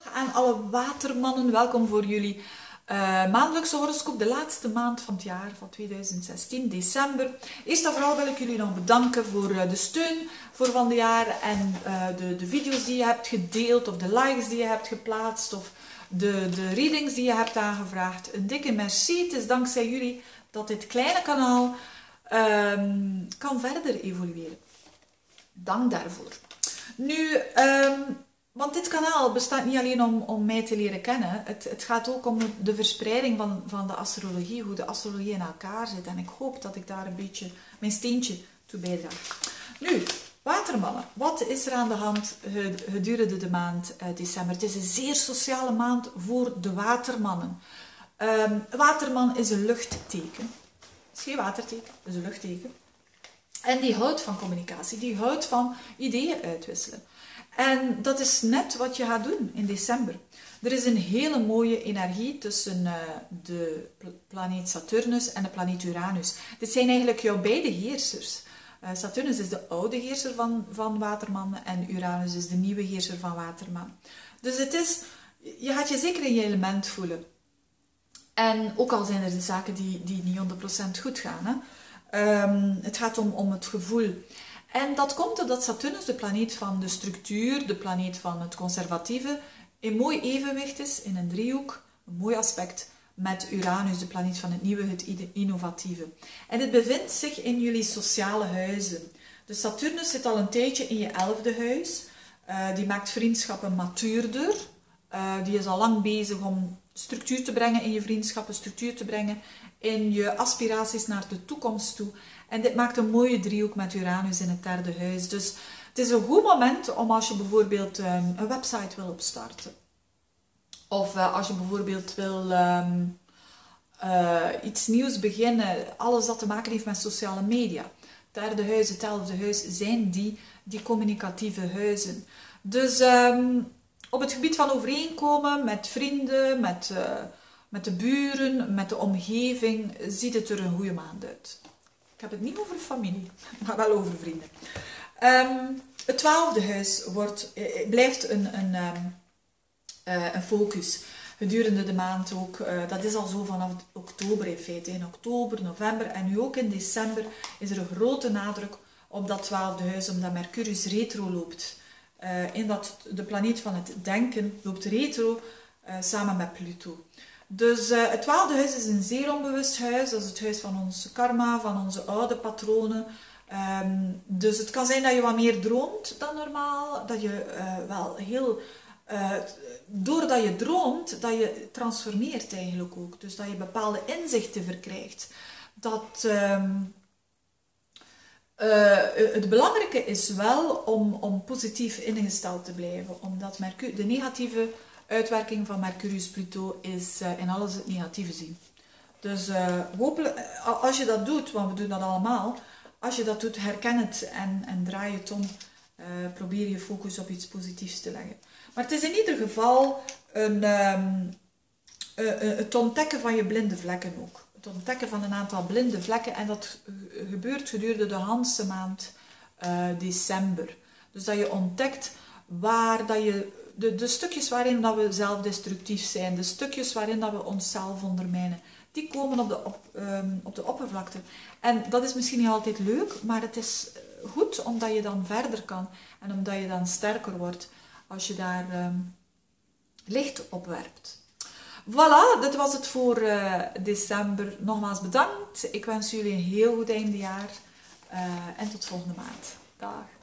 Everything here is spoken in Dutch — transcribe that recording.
aan alle watermannen, welkom voor jullie maandelijkse horoscoop, de laatste maand van het jaar van 2016, december. Eerst en vooral wil ik jullie nog bedanken voor de steun voor van het jaar en de video's die je hebt gedeeld of de likes die je hebt geplaatst of de readings die je hebt aangevraagd. Een dikke merci, het is dankzij jullie dat dit kleine kanaal kan verder evolueren. Dank daarvoor. Nu, want dit kanaal bestaat niet alleen om mij te leren kennen. Het gaat ook om de verspreiding van de astrologie, hoe de astrologie in elkaar zit. En ik hoop dat ik daar een beetje mijn steentje toe bijdraag. Nu, watermannen, wat is er aan de hand gedurende de maand december? Het is een zeer sociale maand voor de watermannen. Waterman is een luchtteken. Het is geen waterteken, het is een luchtteken. En die houdt van communicatie, die houdt van ideeën uitwisselen. En dat is net wat je gaat doen in december. Er is een hele mooie energie tussen de planeet Saturnus en de planeet Uranus. Dit zijn eigenlijk jouw beide heersers. Saturnus is de oude heerser van Waterman en Uranus is de nieuwe heerser van Waterman. Dus je gaat je zeker in je element voelen. En ook al zijn er de zaken die niet 100% goed gaan. Hè? Het gaat om het gevoel. En dat komt omdat Saturnus, de planeet van de structuur, de planeet van het conservatieve, in mooi evenwicht is, in een driehoek, een mooi aspect, met Uranus, de planeet van het nieuwe, het innovatieve. En dit bevindt zich in jullie sociale huizen. Dus Saturnus zit al een tijdje in je 11e huis. Die maakt vriendschappen matuurder. Die is al lang bezig om structuur te brengen in je vriendschappen, structuur te brengen in je aspiraties naar de toekomst toe. En dit maakt een mooie driehoek met Uranus in het 3e huis. Dus het is een goed moment om als je bijvoorbeeld een website wil opstarten. Of als je bijvoorbeeld wil iets nieuws beginnen. Alles dat te maken heeft met sociale media. Het 3e huis, het 11e huis zijn die communicatieve huizen. Dus op het gebied van overeenkomen met vrienden, met de buren, met de omgeving, ziet het er een goede maand uit. Ik heb het niet over familie, maar wel over vrienden. Het 12e huis blijft een focus gedurende de maand ook. Dat is al zo vanaf oktober in feite. In oktober, november en nu ook in december is er een grote nadruk op dat 12e huis, omdat Mercurius retro loopt. De planeet van het denken loopt retro samen met Pluto. Dus het 12e huis is een zeer onbewust huis. Dat is het huis van ons karma, van onze oude patronen. Dus het kan zijn dat je wat meer droomt dan normaal. Dat je wel heel... doordat je droomt, dat je transformeert eigenlijk ook. Dus dat je bepaalde inzichten verkrijgt. Het belangrijke is wel om positief ingesteld te blijven. Omdat de negatieve uitwerking van Mercurius-Pluto is in alles het negatieve zien. Dus hopelijk, als je dat doet, want we doen dat allemaal, als je dat doet, herken het en draai het om. Probeer je focus op iets positiefs te leggen. Maar het is in ieder geval het ontdekken van je blinde vlekken ook. Het ontdekken van een aantal blinde vlekken en dat gebeurt gedurende de hele maand december. Dus dat je ontdekt waar dat je... De stukjes waarin dat we zelfdestructief zijn, de stukjes waarin dat we onszelf ondermijnen, die komen op de oppervlakte. En dat is misschien niet altijd leuk, maar het is goed omdat je dan verder kan en omdat je dan sterker wordt als je daar licht op werpt. Voilà, dit was het voor december. Nogmaals bedankt. Ik wens jullie een heel goed eindejaar en tot volgende maand. Dag.